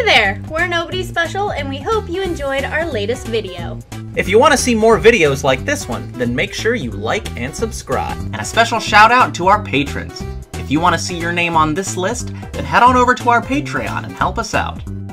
there! We're Nobody Special, and we hope you enjoyed our latest video. If you want to see more videos like this one, then make sure you like and subscribe. And a special shout out to our patrons. If you want to see your name on this list, then head on over to our Patreon and help us out.